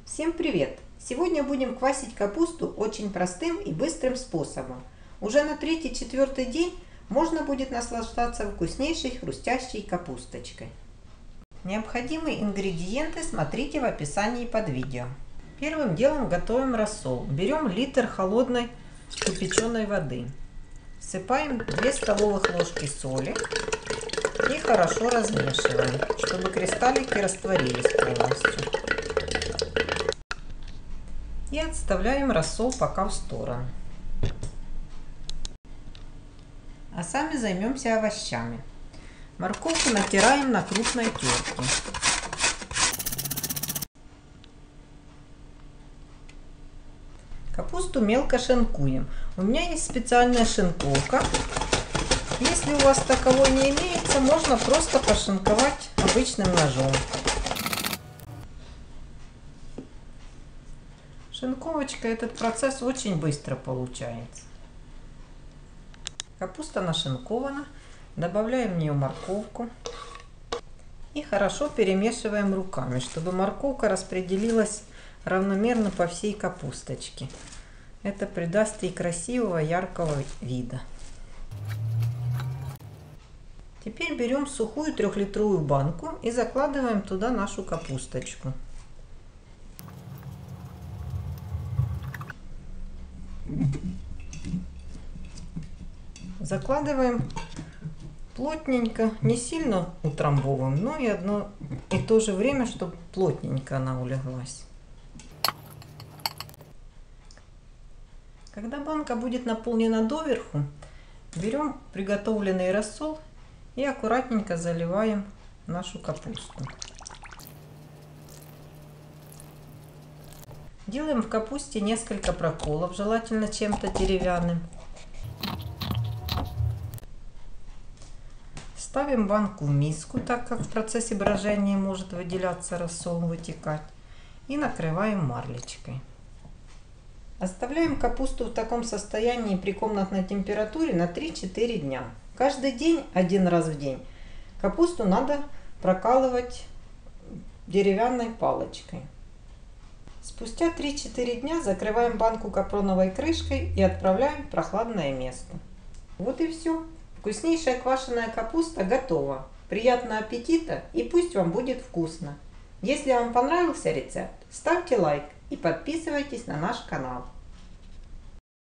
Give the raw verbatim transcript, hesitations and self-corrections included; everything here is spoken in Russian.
Всем привет! Сегодня будем квасить капусту очень простым и быстрым способом. Уже на третий-четвертый день можно будет наслаждаться вкуснейшей хрустящей капусточкой. Необходимые ингредиенты смотрите в описании под видео. Первым делом готовим рассол. Берем литр холодной кипяченой воды. Всыпаем две столовых ложки соли и хорошо размешиваем, чтобы кристаллики растворились полностью. И отставляем рассол пока в сторону. А сами займемся овощами. Морковку натираем на крупной терке. Капусту мелко шинкуем. У меня есть специальная шинковка. Если у вас таковой не имеется, можно просто пошинковать обычным ножом. Шинковочкой этот процесс очень быстро получается. Капуста нашинкована. Добавляем в нее морковку. И хорошо перемешиваем руками, чтобы морковка распределилась равномерно по всей капусточке. Это придаст ей красивого яркого вида. Теперь берем сухую трехлитровую банку и закладываем туда нашу капусточку. Закладываем плотненько, не сильно утрамбовываем, но и одно и то же время, чтобы плотненько она улеглась. Когда банка будет наполнена доверху, берем приготовленный рассол и аккуратненько заливаем нашу капусту. Делаем в капусте несколько проколов, желательно чем-то деревянным. Ставим банку в миску, так как в процессе брожения может выделяться рассол, вытекать. И накрываем марлечкой. Оставляем капусту в таком состоянии при комнатной температуре на три-четыре дня. Каждый день, один раз в день, капусту надо прокалывать деревянной палочкой. Спустя три-четыре дня закрываем банку капроновой крышкой и отправляем в прохладное место. Вот и все. Вкуснейшая квашеная капуста готова. Приятного аппетита и пусть вам будет вкусно. Если вам понравился рецепт, ставьте лайк и подписывайтесь на наш канал.